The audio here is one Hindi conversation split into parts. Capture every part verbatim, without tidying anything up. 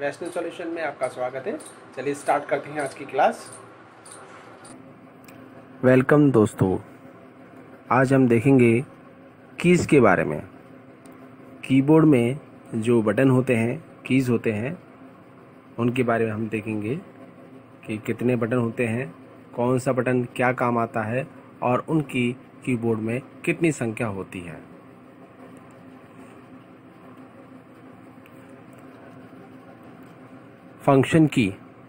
वैष्णव सॉल्यूशन में आपका स्वागत है। चलिए स्टार्ट करते हैं आज की क्लास। वेलकम दोस्तों, आज हम देखेंगे कीज़ के बारे में। कीबोर्ड में जो बटन होते हैं, कीज़ होते हैं, उनके बारे में हम देखेंगे कि कितने बटन होते हैं, कौन सा बटन क्या काम आता है और उनकी कीबोर्ड में कितनी संख्या होती है। फंक्शन की,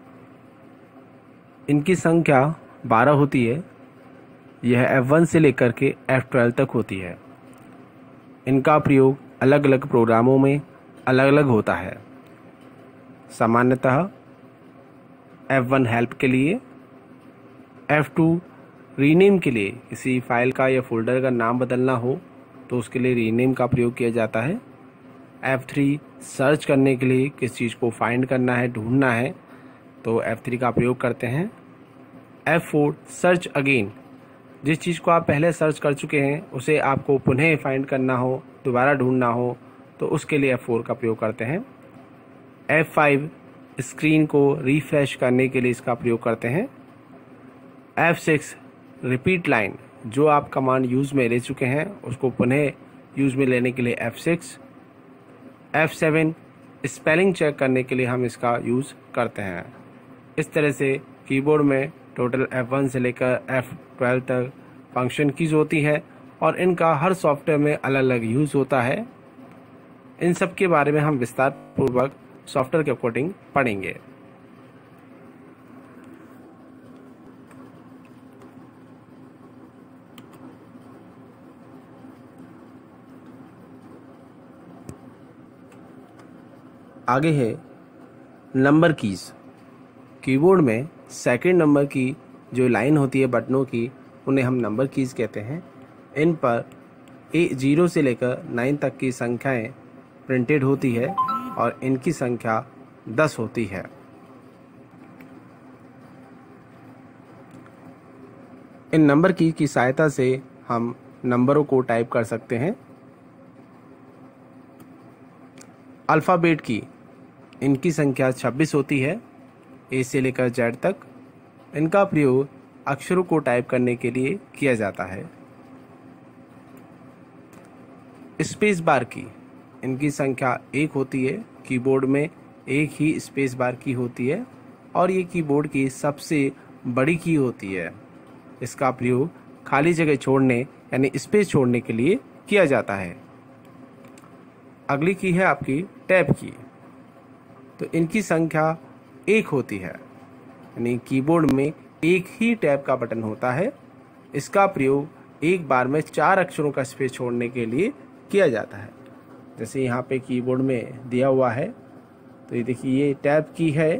इनकी संख्या बारह होती है। यह एफ वन से लेकर के एफ ट्वेल्व तक होती है। इनका प्रयोग अलग अलग प्रोग्रामों में अलग अलग होता है। सामान्यतः एफ वन हेल्प के लिए, एफ टू रीनेम के लिए, किसी फाइल का या फोल्डर का नाम बदलना हो तो उसके लिए रीनेम का प्रयोग किया जाता है। एफ थ्री सर्च करने के लिए, किस चीज़ को फाइंड करना है, ढूंढना है, तो एफ थ्री का प्रयोग करते हैं। एफ फोर सर्च अगेन, जिस चीज़ को आप पहले सर्च कर चुके हैं उसे आपको पुनः फाइंड करना हो, दोबारा ढूंढना हो, तो उसके लिए एफ फोर का प्रयोग करते हैं। एफ फाइव स्क्रीन को रिफ्रेश करने के लिए इसका प्रयोग करते हैं। एफ सिक्स रिपीट लाइन, जो आप कमांड यूज़ में ले चुके हैं उसको पुनः यूज़ में लेने के लिए F six. F seven spelling check करने के लिए हम इसका यूज़ करते हैं। इस तरह से कीबोर्ड में टोटल एफ वन से लेकर एफ ट्वेल्व तक फंक्शन कीज होती है और इनका हर सॉफ्टवेयर में अलग अलग यूज़ होता है। इन सब के बारे में हम विस्तार पूर्वक सॉफ्टवेयर के अकॉर्डिंग पढ़ेंगे। आगे है नंबर कीज़। कीबोर्ड में सेकंड नंबर की जो लाइन होती है बटनों की, उन्हें हम नंबर कीज़ कहते हैं। इन पर ए जीरो से लेकर नाइन तक की संख्याएं प्रिंटेड होती है और इनकी संख्या दस होती है। इन नंबर की की सहायता से हम नंबरों को टाइप कर सकते हैं। अल्फ़ाबेट की, इनकी संख्या छब्बीस होती है, ए से लेकर जेड तक। इनका प्रयोग अक्षरों को टाइप करने के लिए किया जाता है। स्पेस बार की, इनकी संख्या एक होती है। कीबोर्ड में एक ही स्पेस बार की होती है और ये कीबोर्ड की सबसे बड़ी की होती है। इसका प्रयोग खाली जगह छोड़ने यानी स्पेस छोड़ने के लिए किया जाता है। अगली की है आपकी टैब की, तो इनकी संख्या एक होती है, यानी कीबोर्ड में एक ही टैब का बटन होता है। इसका प्रयोग एक बार में चार अक्षरों का स्पेस छोड़ने के लिए किया जाता है। जैसे यहाँ पे कीबोर्ड में दिया हुआ है, तो ये देखिए ये टैब की है।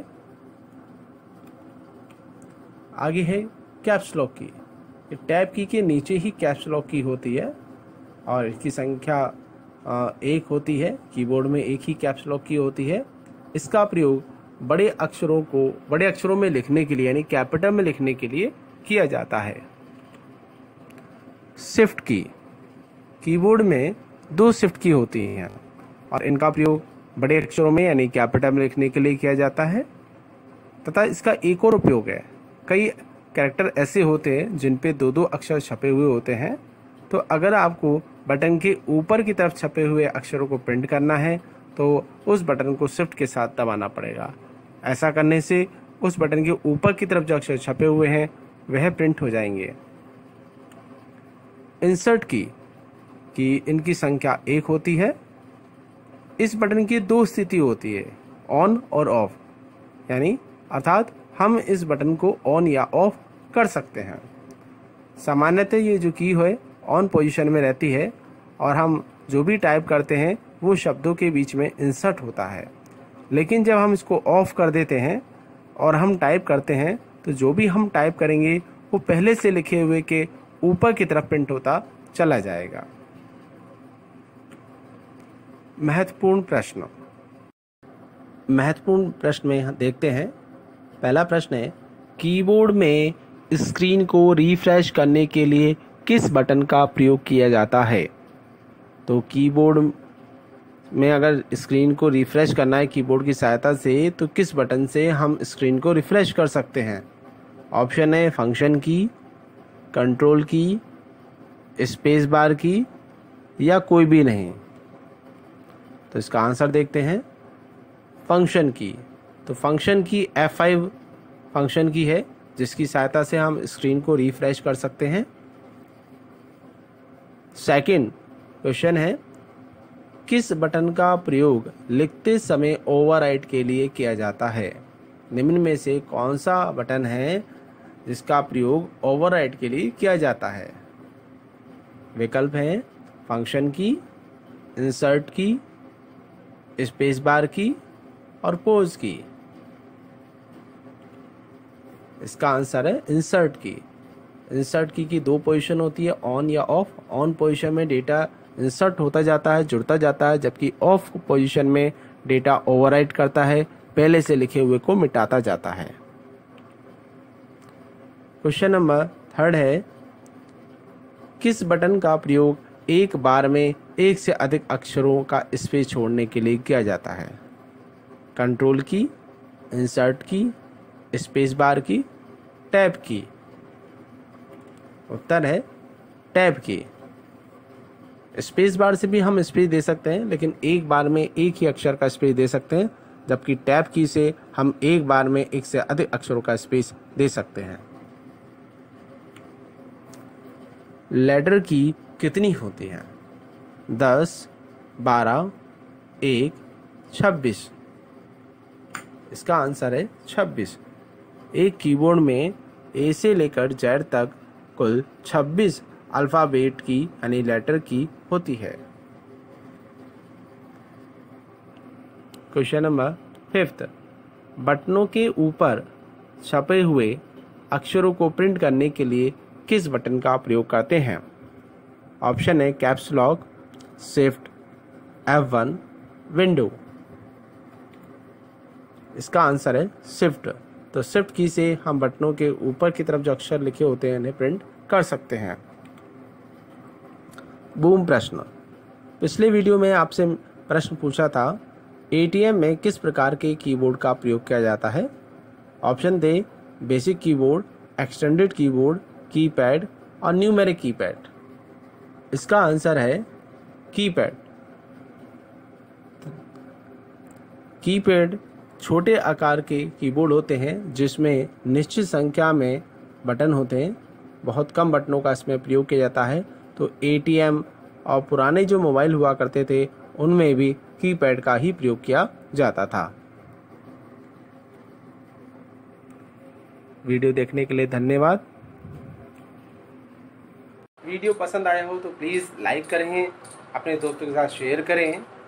आगे है कैप्स लॉक की। ये टैब की के नीचे ही कैप्स लॉक की होती है और इसकी संख्या एक होती है। कीबोर्ड में एक ही कैप्स लॉक की होती है। इसका प्रयोग बड़े अक्षरों को बड़े अक्षरों में लिखने के लिए यानी कैपिटल में लिखने के लिए किया जाता है। शिफ्ट की, कीबोर्ड में दो शिफ्ट की होती हैं और इनका प्रयोग बड़े अक्षरों में यानी कैपिटल में लिखने के लिए किया जाता है। तथा इसका एक और उपयोग है, कई कैरेक्टर ऐसे होते हैं जिन पे दो दो अक्षर छपे हुए होते हैं, तो अगर आपको बटन के ऊपर की तरफ छपे हुए अक्षरों को प्रिंट करना है तो उस बटन को शिफ्ट के साथ दबाना पड़ेगा। ऐसा करने से उस बटन के ऊपर की तरफ जो अक्षर छपे हुए हैं वह प्रिंट हो जाएंगे। इंसर्ट की कि इनकी संख्या एक होती है। इस बटन की दो स्थिति होती है, ऑन और ऑफ, यानी अर्थात हम इस बटन को ऑन या ऑफ कर सकते हैं। सामान्यतः ये जो की है ऑन पोजीशन में रहती है और हम जो भी टाइप करते हैं वो शब्दों के बीच में इंसर्ट होता है। लेकिन जब हम इसको ऑफ कर देते हैं और हम टाइप करते हैं तो जो भी हम टाइप करेंगे वो पहले से लिखे हुए के ऊपर की तरफ प्रिंट होता चला जाएगा। महत्वपूर्ण प्रश्न महत्वपूर्ण प्रश्न में देखते हैं। पहला प्रश्न है, कीबोर्ड में स्क्रीन को रिफ्रेश करने के लिए किस बटन का प्रयोग किया जाता है? तो कीबोर्ड में अगर स्क्रीन को रिफ़्रेश करना है कीबोर्ड की सहायता से तो किस बटन से हम स्क्रीन को रिफ़्रेश कर सकते हैं? ऑप्शन है फंक्शन की, कंट्रोल की, स्पेस बार की या कोई भी नहीं। तो इसका आंसर देखते हैं, फंक्शन की। तो फंक्शन की एफ फाइव फंक्शन की है जिसकी सहायता से हम स्क्रीन को रिफ्रेश कर सकते हैं। सेकंड क्वेश्चन है, किस बटन का प्रयोग लिखते समय ओवरराइट के लिए किया जाता है? निम्न में से कौन सा बटन है जिसका प्रयोग ओवरराइट के लिए किया जाता है? विकल्प हैं फंक्शन की, इंसर्ट की, स्पेस बार की और पोज की। इसका आंसर है इंसर्ट की। इंसर्ट की की दो पोजीशन होती है, ऑन या ऑफ। ऑन पोजीशन में डेटा इंसर्ट होता जाता है, जुड़ता जाता है, जबकि ऑफ पोजीशन में डेटा ओवरराइट करता है, पहले से लिखे हुए को मिटाता जाता है। क्वेश्चन नंबर थर्ड है, किस बटन का प्रयोग एक बार में एक से अधिक अक्षरों का स्पेस छोड़ने के लिए किया जाता है? कंट्रोल की, इंसर्ट की, स्पेस बार की, टैब की। उत्तर है टैब की। स्पेस बार से भी हम स्पेस दे सकते हैं, लेकिन एक बार में एक ही अक्षर का स्पेस दे सकते हैं, जबकि टैब की से हम एक बार में एक से अधिक अक्षरों का स्पेस दे सकते हैं। लेटर की कितनी होती हैं? दस, बारह, एक, छब्बीस। इसका आंसर है छब्बीस। एक कीबोर्ड में ए से लेकर जेड तक कुल छब्बीस अल्फ़ाबेट की यानी लेटर की होती है। क्वेश्चन नंबर फिफ्थ, बटनों के ऊपर छपे हुए अक्षरों को प्रिंट करने के लिए किस बटन का प्रयोग करते हैं? ऑप्शन है caps lock, shift, F one, window. इसका आंसर है शिफ्ट। तो शिफ्ट की से हम बटनों के ऊपर की तरफ जो अक्षर लिखे होते हैं उन्हें प्रिंट कर सकते हैं। बूम प्रश्न। पिछले वीडियो में आपसे प्रश्न पूछा था, एटीएम में किस प्रकार के कीबोर्ड का प्रयोग किया जाता है? Option the basic keyboard, extended keyboard, keypad और न्यूमेरिक कीपैड। इसका आंसर है कीपैड। कीपैड छोटे आकार के कीबोर्ड होते हैं जिसमें निश्चित संख्या में बटन होते हैं। बहुत कम बटनों का इसमें प्रयोग किया जाता है। तो एटीएम और पुराने जो मोबाइल हुआ करते थे उनमें भी कीपैड का ही प्रयोग किया जाता था। वीडियो देखने के लिए धन्यवाद। वीडियो पसंद आया हो तो प्लीज़ लाइक करें, अपने दोस्तों के साथ शेयर करें